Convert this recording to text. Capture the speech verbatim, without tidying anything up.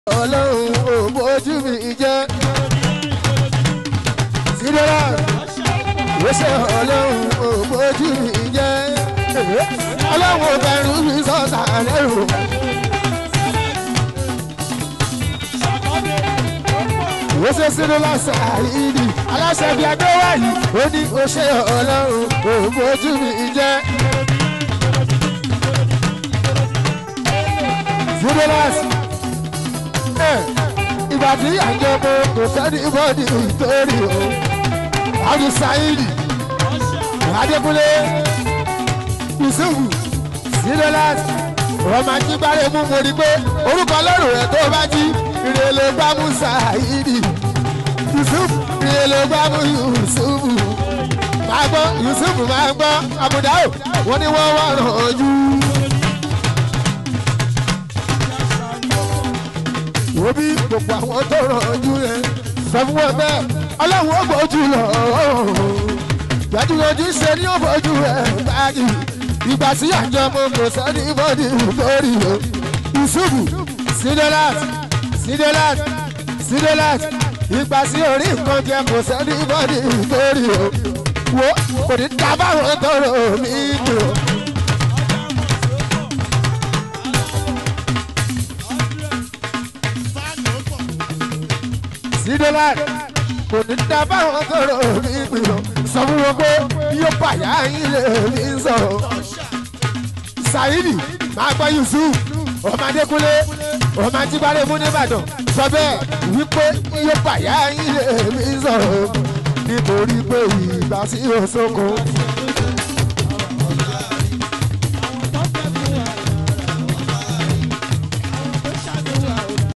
ọlọ́run ò bójú mi jẹ́ sídọ́là ìwéṣẹ́ ọlọ́run ò bójú mi jẹ́ ọlọ́run ò bẹ̀rù mi sọ́ta lẹ́rù. ìwéṣẹ́ sídọ́là Saidi aláṣẹ bíi adéwáyé ó ní oṣẹ́ ọlọ́run ò bójú mi jẹ́ sídọ́là. Ìgbà tí àjọpọ̀ kò sẹ́ni bọ́ọ̀dì nítorí o. Àdù Saidi, Adékúnlé, Yusufu, Sídọ́lá, ọmọ ajígbárẹ̀ mú mo rí pé orúkọ lọ́rùn rẹ̀ tó bá jí ire ló gbá mú Saidi. Yusufu ire ló gbá mú Yusufu. Máa gbọ́ Yusufu máa gbọ́ àbùdá ò wọ́n ní wọ́n wá ràn ojú. Obi gbogbo àwọn tó rànjú yẹn sọ fún wọn bẹ́ẹ̀ ọlọ́run ó bójú lọ gbajúgbajú ṣe ní ó bójú ẹ̀ báyìí ìgbà tí àjọ mo kò sẹ́ni bọ́dì lórí o. Yusufu Sídọ́lá Sídọ́lá Sídọ́lá ìgbà tí orí nǹkan jẹ kò sẹ́ni bọ́dì lórí o. Wo kò ní dábàá tó rò mí dùn. Sídọ́lá kò ní dá báwọn tọrọ mi gbìyànjú sọ fún wọn pé yóò bàyá yín lè ní sọ̀rọ̀. Saidi máa gbọ́ Yusuf ọmọ Adékúnlé ọmọ Ajíbádé mú nìbàdàn sọ bẹ́ẹ̀ wípé yóò bàyá yín lè ní sọ̀rọ̀ nítorí pé ìgbà sí òṣogbo.